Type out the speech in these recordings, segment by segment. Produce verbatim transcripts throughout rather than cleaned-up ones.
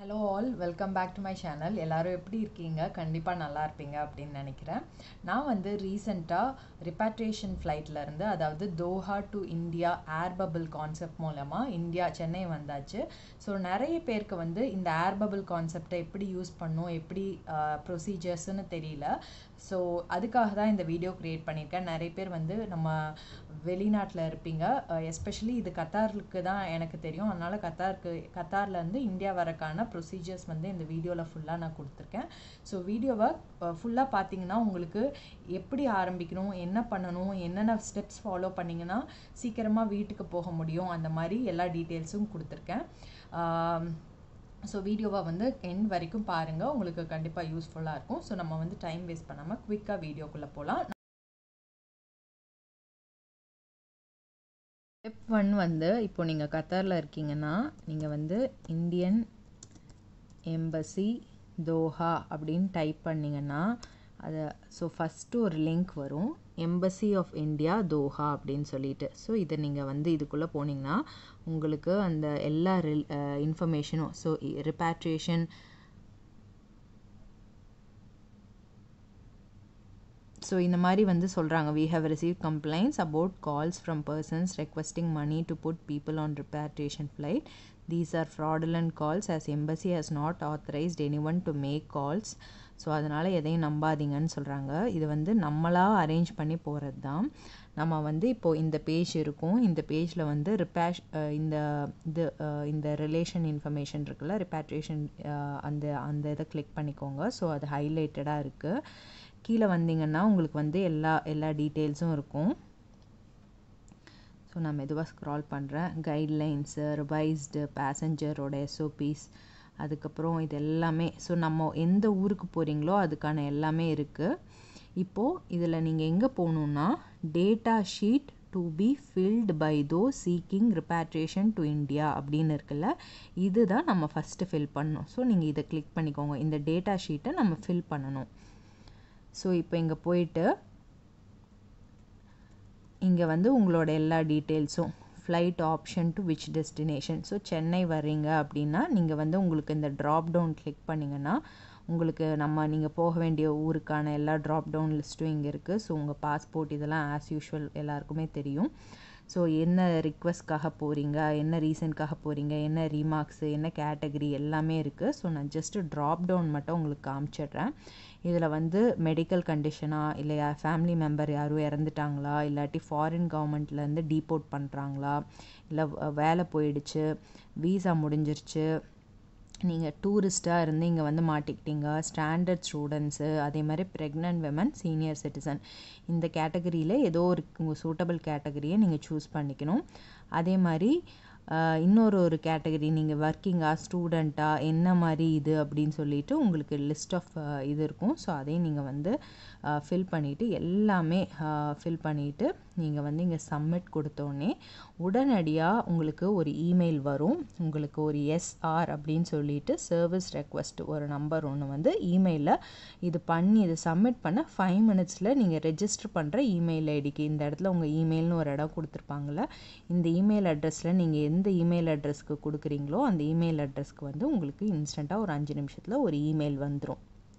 Hello all, welcome back to my channel. எல்லாரும் எப்படி இருக்கீங்க? கண்டிப்பா நல்லா இருப்பீங்க அப்படின்னு நினைக்கிறேன். நான் வந்து ரீசெண்டா ரிபாட்ரியேஷன் ஃப்ளைட்ல இருந்து, அதாவது Doha to India air bubble concept மூலமா இந்தியா சென்னை வந்தாச்சு. ஸோ நிறைய பேருக்கு வந்து இந்த ஏர் பபிள் கான்செப்டை எப்படி யூஸ் பண்ணும், எப்படி ப்ரொசீஜர்ஸ்னு தெரியல. ஸோ அதுக்காக தான் இந்த வீடியோ க்ரியேட் பண்ணியிருக்கேன். நிறைய பேர் வந்து நம்ம வெளிநாட்டில் இருப்பீங்க, எஸ்பெஷலி இது கத்தாருக்கு தான் எனக்கு தெரியும். அதனால் கத்தாருக்கு கத்தார்லேருந்து இந்தியா வரக்கான ப்ரொசீஜர்ஸ் வந்து இந்த வீடியோவில் ஃபுல்லாக நான் கொடுத்துருக்கேன். ஸோ வீடியோவை ஃபுல்லாக பார்த்தீங்கன்னா உங்களுக்கு எப்படி ஆரம்பிக்கணும், என்ன பண்ணணும், என்னென்ன ஸ்டெப்ஸ் ஃபாலோ பண்ணிங்கன்னா சீக்கிரமாக வீட்டுக்கு போக முடியும், அந்த மாதிரி எல்லா டீட்டெயில்ஸும் கொடுத்துருக்கேன். ஸோ வீடியோவை வந்து எண்ட் வரைக்கும் பாருங்கள், உங்களுக்கு கண்டிப்பாக யூஸ்ஃபுல்லாக இருக்கும். ஸோ நம்ம வந்து டைம் வேஸ்ட் பண்ணாமல் குவிக்காக வீடியோக்குள்ளே போகலாம். ஸ்டெப் ஒன் வந்து, இப்போ நீங்கள் கத்தாரில் இருக்கீங்கன்னா நீங்கள் வந்து இந்தியன் எம்பசி தோஹா அப்படின்னு டைப் பண்ணிங்கன்னா அது ஸோ ஃபஸ்ட்டு ஒரு லிங்க் வரும், எம்பசி ஆஃப் இந்தியா தோஹா அப்படின்னு சொல்லிட்டு. ஸோ இதை நீங்கள் வந்து இதுக்குள்ளே போனீங்கன்னா உங்களுக்கு அந்த எல்லா இன்ஃபர்மேஷனும், ஸோ ரிபாட்ரியேஷன், ஸோ இந்த மாதிரி வந்து சொல்கிறாங்க. we have received complaints about calls from persons requesting money to put people on repatriation flight. These are fraudulent calls as embassy has not authorized anyone to make calls. So அதனால் எதையும் நம்பாதீங்கன்னு சொல்கிறாங்க. இது வந்து நம்மளாக அரேஞ்ச் பண்ணி போகிறது தான். நம்ம வந்து இப்போது இந்த பேஜ் இருக்கும், இந்த பேஜில் வந்து ரிப்பேஷ் இந்த இது இந்த ரிலேஷன் இன்ஃபர்மேஷன் இருக்குல்ல, ரிபாட்ரியேஷன், அந்த அந்த இதை கிளிக் பண்ணிக்கோங்க. ஸோ அது ஹைலைட்டடாக இருக்குது. கீழே வந்தீங்கன்னா உங்களுக்கு வந்து எல்லா எல்லா டீட்டெயில்ஸும் இருக்கும். ஸோ நான் மெதுவாக ஸ்க்ரால் பண்ணுறேன். கைட்லைன்ஸு, ரிவைஸ்டு, பேசஞ்சரோட எஸ்ஓபிஸ், அதுக்கப்புறம் இது எல்லாமே. ஸோ நம்ம எந்த ஊருக்கு போகிறீங்களோ அதுக்கான எல்லாமே இருக்குது. இப்போது இதில் நீங்கள் எங்கே போகணுன்னா, data sheet to be filled by those seeking repatriation to India அப்படின்னு இருக்குல்ல, இதுதான் நம்ம ஃபஸ்ட்டு ஃபில் பண்ணணும். ஸோ நீங்கள் இதை கிளிக் பண்ணிக்கோங்க. இந்த டேட்டா ஷீட்டை நம்ம ஃபில் பண்ணணும். ஸோ இப்போ இங்கே போயிட்டு இங்கே வந்து உங்களோட எல்லா டீட்டெயில்ஸும், flight option to which destination. So Chennai வர்றீங்க அப்படின்னா நீங்கள் வந்து உங்களுக்கு இந்த ட்ராப் டவுன் கிளிக் பண்ணிங்கன்னா உங்களுக்கு நம்ம நீங்கள் போக வேண்டிய ஊருக்கான எல்லா ட்ராப் டவுன் லிஸ்ட்டும் இங்கே இருக்குது. ஸோ உங்கள் பாஸ்போர்ட் இதெல்லாம் ஆஸ் யூஷுவல் எல்லாருக்குமே தெரியும். ஸோ என்ன ரிக்வெஸ்ட்காக போகிறீங்க, என்ன ரீசனுக்காக போகிறீங்க, என்ன ரீமார்க்ஸு, என்ன கேட்டகரி எல்லாமே இருக்குது. ஸோ நான் ஜஸ்ட்டு ட்ராப் டவுன் மட்டும் உங்களுக்கு காமிச்சிடுறேன். இதில் வந்து மெடிக்கல் கண்டிஷனா, இல்லை ஃபேமிலி மெம்பர் யாரும் இறந்துட்டாங்களா, இல்லாட்டி ஃபாரின் கவர்மெண்ட்லேருந்து டீபோர்ட் பண்ணுறாங்களா, இல்லை வேலை போயிடுச்சு, வீசா முடிஞ்சிருச்சு, நீங்கள் டூரிஸ்ட்டாக இருந்து இங்கே வந்து மாட்டிக்கிட்டீங்க, ஸ்டாண்டர்ட் ஸ்டூடெண்ட்ஸு, அதே மாதிரி ப்ரெக்னென்ட் விமன், சீனியர் சிட்டிசன், இந்த கேட்டகரியில் ஏதோ ஒரு உங்கள் சூட்டபிள் கேட்டகரியை நீங்கள் சூஸ் பண்ணிக்கணும். அதே மாதிரி இன்னொரு ஒரு கேட்டகரி நீங்கள் ஒர்க்கிங்காக, ஸ்டூடெண்ட்டாக, என்ன மாதிரி இது அப்படின்னு சொல்லிட்டு உங்களுக்கு லிஸ்ட் ஆஃப் இது இருக்கும். ஸோ அதையும் நீங்கள் வந்து ஃபில் பண்ணிவிட்டு எல்லாமே ஃபில் பண்ணிவிட்டு நீங்கள் வந்து இங்கே சப்மிட் கொடுத்தோடனே உடனடியாக உங்களுக்கு ஒரு இமெயில் வரும். உங்களுக்கு ஒரு எஸ்ஆர் அப்படின்னு சொல்லிட்டு சர்வீஸ் ரெக்வெஸ்ட் ஒரு நம்பர் ஒன்று வந்து இமெயிலில் இது பண்ணி இதை சப்மிட் பண்ண ஃபைவ் மினிட்ஸில் நீங்கள் ரெஜிஸ்டர் பண்ணுற இமெயில் ஐடிக்கு இந்த இடத்துல உங்கள் இமெயில்னு ஒரு இடம் கொடுத்துருப்பாங்கள்ல, இந்த இமெயில் அட்ரஸில் நீங்கள் எந்த இமெயில் அட்ரஸ்க்கு கொடுக்குறீங்களோ அந்த இமெயில் அட்ரஸ்க்கு வந்து உங்களுக்கு இன்ஸ்டண்ட்டாக ஒரு அஞ்சு நிமிஷத்தில் ஒரு இமெயில் வந்துடும்.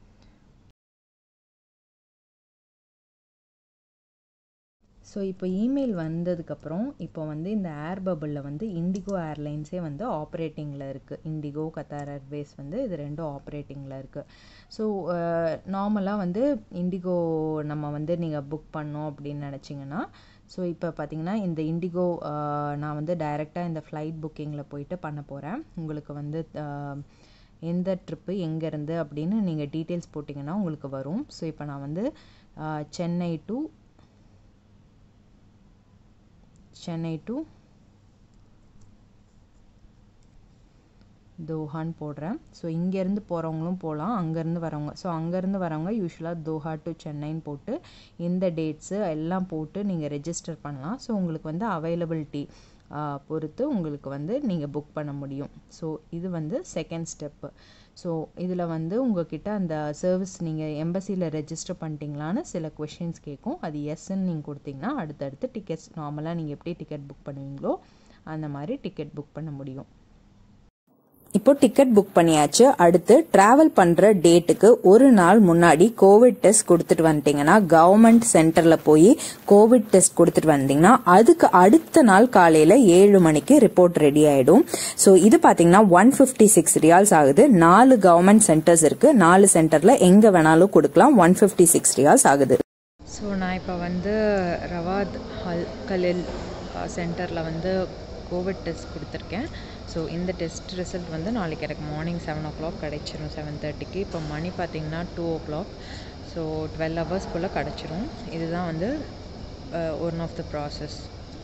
ஸோ இப்போ இமெயில் வந்ததுக்கப்புறம் இப்போ வந்து இந்த ஏர் பபிளில் வந்து இண்டிகோ ஏர்லைன்ஸே வந்து ஆப்ரேட்டிங்கில் இருக்குது. இண்டிகோ, கத்தார் ஏர்வேஸ் வந்து இது ரெண்டும் ஆப்ரேட்டிங்கில் இருக்குது. ஸோ நார்மலாக வந்து இண்டிகோ நம்ம வந்து நீங்கள் புக் பண்ணோம் அப்படின்னு நினச்சிங்கன்னா, ஸோ இப்போ பார்த்தீங்கன்னா இந்த இண்டிகோ நான் வந்து டைரெக்டாக இந்த ஃப்ளைட் புக்கிங்கில் போயிட்டு பண்ண போகிறேன். உங்களுக்கு வந்து எந்த ட்ரிப்பு எங்கேருந்து அப்படின்னு நீங்கள் டீட்டெயில்ஸ் போட்டிங்கன்னா உங்களுக்கு வரும். ஸோ இப்போ நான் வந்து சென்னை டு சென்னை டு தோஹான்னு போடுறேன். ஸோ இங்கேருந்து போகிறவங்களும் போகலாம், அங்கேருந்து வரவங்க. ஸோ அங்கேருந்து வரவங்க யூஸ்வலாக தோஹா டு சென்னைன்னு போட்டு இந்த டேட்ஸு எல்லாம் போட்டு நீங்கள் ரெஜிஸ்டர் பண்ணலாம். ஸோ உங்களுக்கு வந்து அவைலபிலிட்டி பொறுத்து உங்களுக்கு வந்து நீங்கள் புக் பண்ண முடியும். ஸோ இது வந்து செகண்ட் ஸ்டெப்பு. ஸோ இதில் வந்து உங்கள்கிட்ட அந்த சர்வீஸ் நீங்கள் எம்பசியில் ரெஜிஸ்டர் பண்ணிட்டீங்களான்னு சில கொஷின்ஸ் கேட்கும். அது எஸ்ன்னு நீங்கள் கொடுத்தீங்கன்னா அடுத்தடுத்து டிக்கெட்ஸ் நார்மலாக நீங்கள் எப்படி டிக்கெட் புக் பண்ணுவீங்களோ அந்த மாதிரி டிக்கெட் புக் பண்ண முடியும். இப்போ டிக்கெட் புக் பண்ணியாச்சு. அடுத்து டிராவல் பண்ற டேட்டுக்கு ஒரு நாள் முன்னாடி கோவிட் டெஸ்ட் கொடுத்துட்டு வந்துட்டீங்கன்னா, கவர்மெண்ட் சென்டர்ல போய் கோவிட் டெஸ்ட் கொடுத்துட்டு வந்தீங்கன்னா அதுக்கு அடுத்த நாள் காலையில ஏழு மணிக்கு ரிப்போர்ட் ரெடி ஆயிடும். சோ இது பாத்தீங்கன்னா ஒன் பிப்டி சிக்ஸ் ரியால்ஸ் ஆகுது. நாலு கவர்மெண்ட் சென்டர்ஸ் இருக்கு. நாலு சென்டர்ல எங்க வேணாலும் கொடுக்கலாம். ஒன் பிப்டி சிக்ஸ் ரியால்ஸ் ஆகுது. ஸோ நான் இப்போ வந்து ரவாத் ஹல் கலில் சென்டரில் வந்து கோவிட் டெஸ்ட் கொடுத்துருக்கேன். ஸோ இந்த டெஸ்ட் ரிசல்ட் வந்து நாளைக்கு எனக்கு மார்னிங் செவன் ஓ கிளாக் கிடச்சிரும். செவன் தேர்ட்டிக்கு இப்போ மணி பார்த்திங்கன்னா two o'clock. So twelve ஹவர்ஸ்க்குள்ளே கிடச்சிரும். இதுதான் வந்து one of the process.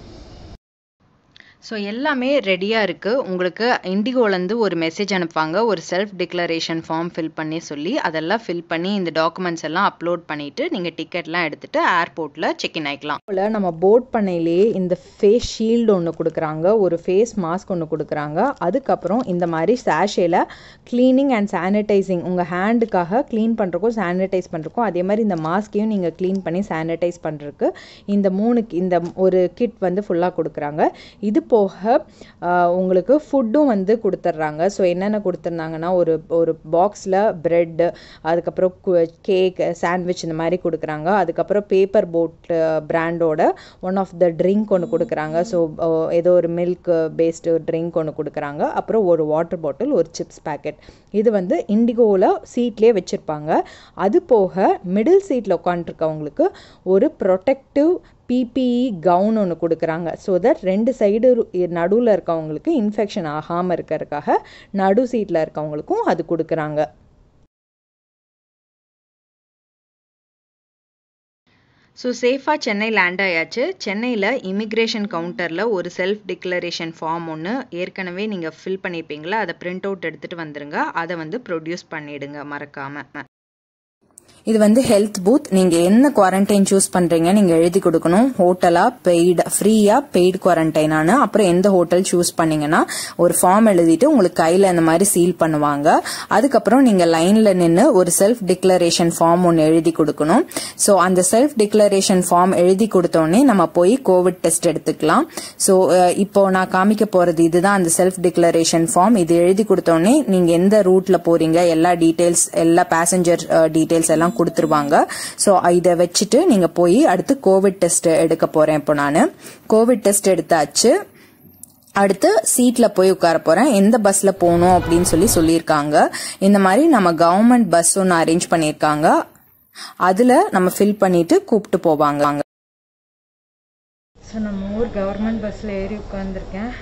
So எல்லாமே ரெடியாக இருக்குது. உங்களுக்கு இண்டிகோலேருந்து ஒரு மெசேஜ் அனுப்புவாங்க, ஒரு செல்ஃப் டிக்ளரேஷன் ஃபார்ம் ஃபில் பண்ணி சொல்லி அதெல்லாம் ஃபில் பண்ணி இந்த டாக்குமெண்ட்ஸ் எல்லாம் அப்லோட் பண்ணிவிட்டு நீங்கள் டிக்கெட்லாம் எடுத்துகிட்டு ஏர்போர்ட்டில் செக்இன் ஆகிக்கலாம். போல் நம்ம போர்ட் பண்ணையிலேயே இந்த ஃபேஸ் ஷீல்டு ஒன்று கொடுக்குறாங்க, ஒரு ஃபேஸ் மாஸ்க் ஒன்று கொடுக்குறாங்க. அதுக்கப்புறம் இந்த மாதிரி சாஷேல க்ளீனிங் அண்ட் சானிடைசிங், உங்கள் ஹேண்டுக்காக க்ளீன் பண்ணுறக்கும் சானிடைஸ் பண்ணுறக்கும், அதே மாதிரி இந்த மாஸ்க்கையும் நீங்கள் க்ளீன் பண்ணி சானிடைஸ் பண்ணுறதுக்கு இந்த மூணுக்கு இந்த ஒரு கிட் வந்து ஃபுல்லாக கொடுக்குறாங்க. இது போக உங்களுக்கு ஃபுட்டும் வந்து கொடுத்துட்றாங்க. ஸோ என்னென்ன கொடுத்துருந்தாங்கன்னா, ஒரு ஒரு பாக்ஸில் ப்ரெட்டு, அதுக்கப்புறம் கேக், சாண்ட்விச் இந்த மாதிரி கொடுக்குறாங்க. அதுக்கப்புறம் பேப்பர் போட் பிராண்டோட ஒன் ஆஃப் த ட்ரிங்க் ஒன்று கொடுக்குறாங்க. ஸோ ஏதோ ஒரு மில்க் பேஸ்டு ட்ரிங்க் ஒன்று கொடுக்குறாங்க. அப்புறம் ஒரு வாட்டர் பாட்டில், ஒரு சிப்ஸ் பேக்கெட். இது வந்து இண்டிகோவில் சீட்லேயே வச்சுருப்பாங்க. அது போக மிடில் சீட்டில் உட்காந்துருக்கவங்களுக்கு ஒரு ப்ரொடெக்டிவ் பிபிஇ கவுன் ஒன்று கொடுக்குறாங்க. ஸோ தட் ரெண்டு சைடு நடுவில் இருக்கவங்களுக்கு இன்ஃபெக்ஷன் ஆகாமல் இருக்கிறதுக்காக நடு சீட்டில் இருக்கவங்களுக்கும் அது கொடுக்குறாங்க. ஸோ சேஃபாக சென்னை லேண்ட் ஆயாச்சு. சென்னையில் இமிக்ரேஷன் கவுண்டரில் ஒரு செல்ஃப் டிக்ளரேஷன் ஃபார்ம் ஒன்று ஏற்கனவே நீங்கள் ஃபில் பண்ணியிருப்பீங்களா, அதை பிரிண்ட் அவுட் எடுத்துகிட்டு வந்துடுங்க. அதை வந்து ப்ரொடியூஸ் பண்ணிவிடுங்க மறக்காமல். இது வந்து ஹெல்த் பூத். நீங்க என்ன குவாரண்டைன் சூஸ் பண்றீங்க நீங்க எழுதி கொடுக்கணும். ஹோட்டலா, பெய்டு, ஃப்ரீயா, பெய்டு குவாரண்டைனானு. அப்புறம் எந்த ஹோட்டல் சூஸ் பண்ணீங்கன்னா ஒரு ஃபார்ம் எழுதிட்டு உங்களுக்கு கையில இந்த மாதிரி சீல் பண்ணுவாங்க. அதுக்கப்புறம் நீங்க லைன்ல நின்று ஒரு செல்ஃப் டிக்ளரேஷன் ஃபார்ம் ஒன்று எழுதி கொடுக்கணும். ஸோ அந்த செல்ஃப் டிக்ளரேஷன் ஃபார்ம் எழுதி கொடுத்தோடனே நம்ம போய் கோவிட் டெஸ்ட் எடுத்துக்கலாம். ஸோ இப்போ நான் காமிக்க போறது இதுதான் அந்த செல்ஃப் டிக்ளரேஷன் ஃபார்ம். இது எழுதி கொடுத்தோடனே நீங்க எந்த ரூட்ல போறீங்க, எல்லா டீடைல்ஸ், எல்லா பேசஞ்சர் டீடைல்ஸ் எல்லாம் கொடுத்துருவாங்க. ஸோ இதை வச்சுட்டு நீங்க போய் அடுத்து கோவிட் டெஸ்ட் எடுக்க போறேன். இப்போ நான் கோவிட் டெஸ்ட் எடுத்தாச்சு. அடுத்து சீட்ல போய் உட்கார போறேன். எந்த பஸ்ல போகணும் அப்படின்னு சொல்லி சொல்லியிருக்காங்க. இந்த மாதிரி நம்ம கவர்மெண்ட் பஸ் ஒன்று அரேஞ்ச் பண்ணியிருக்காங்க. அதுல நம்ம ஃபில் பண்ணிட்டு கூப்பிட்டு போவாங்க. ஸோ நம்ம ஊர் கவர்மெண்ட் பஸ்ல ஏறி உட்காந்துருக்கேன்.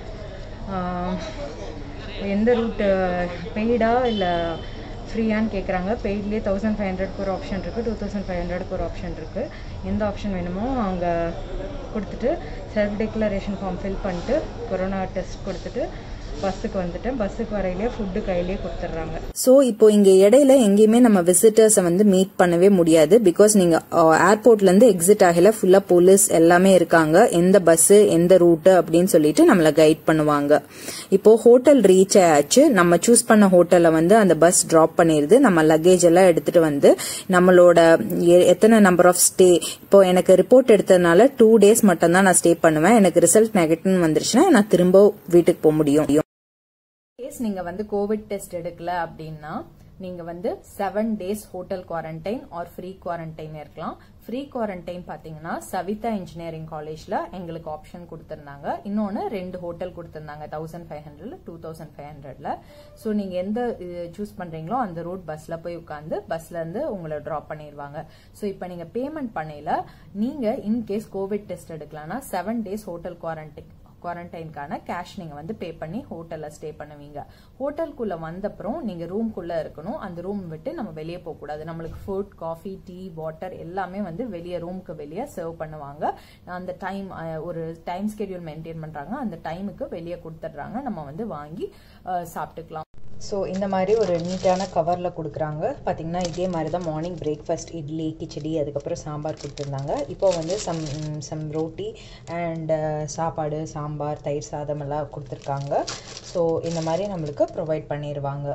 எந்த ரூட், பெய்டா இல்லை ஃப்ரீயான்னு கேட்குறாங்க. பெய்ட்லேயே தௌசண்ட் ஃபைவ் ஹண்ட்ரட்க்கு ஒரு ஆப்ஷன் இருக்குது, டூ தௌசண்ட் ஃபைவ் ஹண்ட்ரட்க்கு ஒரு ஆப்ஷன் இருக்குது. எந்த ஆப்ஷன் வேணுமோ அவங்க கொடுத்துட்டு செல்ஃப் டிக்ளரேஷன் ஃபார்ம் ஃபில் பண்ணிட்டு கொரோனா டெஸ்ட் கொடுத்துட்டு பஸ்ஸுக்கு வந்துட்டேன். பஸ்ஸுக்கு வரையிலேயே ஃபுட்டு கையிலேயே கொடுத்துட்றாங்க. ஸோ இப்போ இங்கே இடையில எங்கேயுமே நம்ம விசிட்டர்ஸை வந்து மீட் பண்ணவே முடியாது. பிகாஸ் நீங்கள் ஏர்போர்ட்லேருந்து எக்ஸிட் ஆகல, ஃபுல்லாக போலீஸ் எல்லாமே இருக்காங்க. எந்த பஸ்ஸு, எந்த ரூட்டு அப்படின்னு சொல்லிட்டு நம்மளை கைட் பண்ணுவாங்க. இப்போ ஹோட்டல் ரீச் ஆயாச்சு. நம்ம சூஸ் பண்ண ஹோட்டலில் வந்து அந்த பஸ் ட்ராப் பண்ணிடுது. நம்ம லக்கேஜ் எல்லாம் எடுத்துட்டு வந்து நம்மளோட எத்தனை நம்பர் ஆஃப் ஸ்டே, இப்போ எனக்கு ரிப்போர்ட் எடுத்ததுனால டூ டேஸ் மட்டும் தான் நான் ஸ்டே பண்ணுவேன். எனக்கு ரிசல்ட் நெகட்டிவ் வந்துருச்சுன்னா நான் திரும்ப வீட்டுக்கு போக முடியும். கேஸ் நீங்க வந்து கோவிட் டெஸ்ட் எடுக்கல அப்படின்னா நீங்க வந்து seven days hotel quarantine or free quarantine இருக்கலாம். ஃப்ரீ குவாரண்டைன் பாத்தீங்கன்னா சவிதா இன்ஜினியரிங் காலேஜ்ல எங்களுக்கு ஆப்ஷன் கொடுத்திருந்தாங்க. இன்னொன்னு ரெண்டு ஹோட்டல் கொடுத்திருந்தாங்க, தௌசண்ட் ஃபைவ் ஹண்ட்ரட்ல டூ தௌசண்ட் ஃபைவ் ஹண்ட்ரட்ல. ஸோ நீங்க எந்த சூஸ் பண்றீங்களோ அந்த ரூட் பஸ்ல போய் உட்காந்து பஸ்ல இருந்து உங்களை டிராப் பண்ணிடுவாங்க. ஸோ இப்போ நீங்க பேமெண்ட் பண்ணல, நீங்க இன்கேஸ் கோவிட் டெஸ்ட் எடுக்கலாம்னா செவன் டேஸ் ஹோட்டல் குவாரண்டைன் குவாரண்டைனுக்கான கேஷ் நீங்க வந்து பே பண்ணி ஹோட்டல்ல ஸ்டே பண்ணுவீங்க. ஹோட்டலுக்குள்ள வந்தப்புறம் நீங்க ரூம்குள்ள இருக்கணும். அந்த ரூம் விட்டு நம்ம வெளியே போக கூடாது. நம்மளுக்கு ஃபுட், காஃபி, டீ, வாட்டர் எல்லாமே வந்து வெளியே ரூமுக்கு வெளியே சர்வ் பண்ணுவாங்க. அந்த டைம் ஒரு டைம் ஸ்கெடியூல் மெயின்டைன் பண்றாங்க. அந்த டைமுக்கு வெளியே கொடுத்துட்றாங்க. நம்ம வந்து வாங்கி சாப்பிட்டுக்கலாம். ஸோ இந்த மாதிரி ஒரு நீட்டான கவரில் கொடுக்குறாங்க. பார்த்தீங்கன்னா இதே மாதிரி தான் மார்னிங் பிரேக்ஃபாஸ்ட் இட்லி, கிச்சடி, அதுக்கப்புறம் சாம்பார் கொடுத்துருந்தாங்க. இப்போ வந்து சம் சம் ரோட்டி அண்ட் சாப்பாடு, சாம்பார், தயிர் சாதம் எல்லாம் கொடுத்துருக்காங்க. ஸோ இந்த மாதிரி நம்மளுக்கு ப்ரொவைட் பண்ணிடுவாங்க.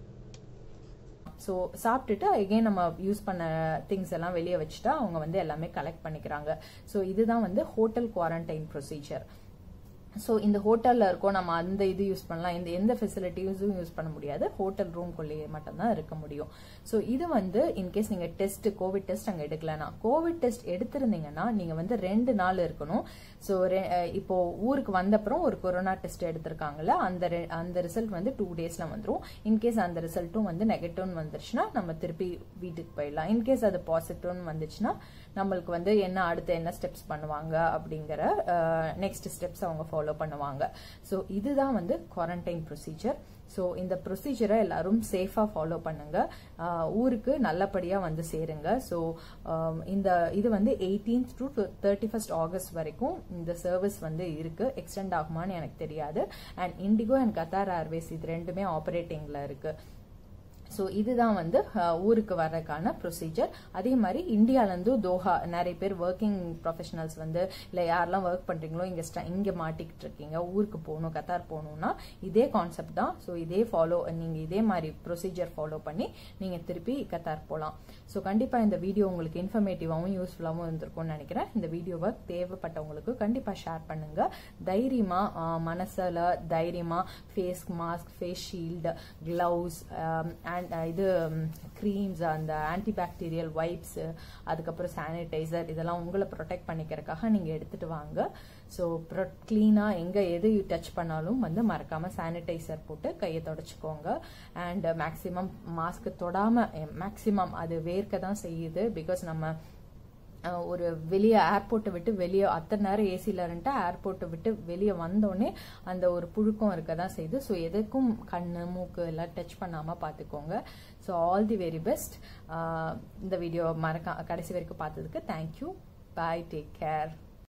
ஸோ சாப்பிட்டுட்டு எகெயின் நம்ம யூஸ் பண்ண திங்ஸ் எல்லாம் வெளியே வச்சுட்டா அவங்க வந்து எல்லாமே கலெக்ட் பண்ணிக்கிறாங்க. ஸோ இதுதான் வந்து ஹோட்டல் குவாரண்டைன் ப்ரொசீஜர். ஸோ இந்த ஹோட்டலில் இருக்கோம், நம்ம அந்த இது யூஸ் பண்ணலாம், இந்த எந்த ஃபெசிலிட்டிஸும் யூஸ் பண்ண முடியாது, ஹோட்டல் ரூம்குள்ளேயே மட்டும்தான் இருக்க முடியும். ஸோ இது வந்து இன்கேஸ் நீங்கள் டெஸ்ட் கோவிட் டெஸ்ட் அங்கே எடுக்கலன்னா, கோவிட் டெஸ்ட் எடுத்திருந்தீங்கன்னா நீங்கள் வந்து ரெண்டு நாள் இருக்கணும். ஸோ இப்போ ஊருக்கு வந்தப்புறம் ஒரு கொரோனா டெஸ்ட் எடுத்திருக்காங்கல்ல, அந்த அந்த ரிசல்ட் வந்து டூ டேஸில் வந்துடும். இன்கேஸ் அந்த ரிசல்ட்டும் வந்து நெகட்டிவ்னு வந்துருச்சுன்னா நம்ம திருப்பி வீட்டுக்கு போயிடலாம். இன்கேஸ் அது பாசிட்டிவ்னு வந்துச்சுன்னா நம்மளுக்கு வந்து என்ன அடுத்து என்ன ஸ்டெப்ஸ் பண்ணுவாங்க அப்படிங்கிற நெக்ஸ்ட் ஸ்டெப்ஸ் அவங்க ஃபாலோ பண்ணுவாங்க. ஸோ இதுதான் வந்து குவாரண்டைன் ப்ரொசீஜர். ஸோ இந்த ப்ரொசீஜரை எல்லாரும் சேஃபாக ஃபாலோ பண்ணுங்க, ஊருக்கு நல்லபடியாக வந்து சேருங்க. ஸோ இந்த இது வந்து eighteenth to thirty first August வரைக்கும் இந்த சர்வீஸ் வந்து இருக்கு. எக்ஸ்டெண்ட் ஆகுமான்னு எனக்கு தெரியாது. And IndiGo and Qatar Airways இது ரெண்டுமே ஆப்ரேட்டிங்ல இருக்கு. ஸோ இதுதான் வந்து ஊருக்கு வர்றதுக்கான ப்ரொசீஜர். அதே மாதிரி இந்தியாவிலேருந்து தோஹா நிறைய பேர் ஒர்க்கிங் ப்ரொஃபஷனல்ஸ் வந்து இல்லை யாரெல்லாம் ஒர்க் பண்ணுறீங்களோ இங்கே இங்கே மாட்டிக்கிட்டு இருக்கீங்க, ஊருக்கு போகணும் கத்தார் போகணும்னா இதே கான்செப்ட் தான். ஸோ இதே ஃபாலோ நீங்கள் இதே மாதிரி ப்ரொசீஜர் ஃபாலோ பண்ணி நீங்கள் திருப்பி கத்தார் போகலாம். ஸோ கண்டிப்பாக இந்த வீடியோ உங்களுக்கு இன்ஃபர்மேட்டிவாகவும் யூஸ்ஃபுல்லாகவும் இருந்திருக்கும்னு நினைக்கிறேன். இந்த வீடியோவை தேவைப்பட்டவங்களுக்கு கண்டிப்பாக ஷேர் பண்ணுங்க. தைரியமாக மனசில் தைரியமாக face mask, face shield, gloves and இது க்ரீம்ஸ், அந்த ஆன்டிபாக்டீரியல் வைப்ஸ், அதுக்கப்புறம் சானிடைசர் இதெல்லாம் உங்களை ப்ரொடெக்ட் பண்ணிக்கிறதுக்காக நீங்கள் எடுத்துட்டு வாங்க. ஸோ க்ளீனாக எங்கே எது டச் பண்ணாலும் வந்து மறக்காமல் சானிடைசர் போட்டு கையை தொடச்சிக்கோங்க. அண்ட் மேக்ஸிமம் மாஸ்க் தொடாமல், மேக்ஸிமம் அது வேர்க்க தான் செய்யுது. பிகாஸ் நம்ம ஒரு வெளியே ஏர்போர்ட்டை விட்டு வெளியே அத்தனை நேரம் ஏசியில் இருந்துட்டு ஏர்போர்ட்டை விட்டு வெளியே வந்தோடனே அந்த ஒரு புழுக்கம் இருக்க தான் செய்யுது. ஸோ எதுக்கும் கண்ணு மூக்கு எல்லாம் டச் பண்ணாமல் பார்த்துக்கோங்க. So all the very best. இந்த வீடியோ மறக்க கடைசி வரைக்கும் பார்த்ததுக்கு தேங்க்யூ. பாய், டேக் கேர்.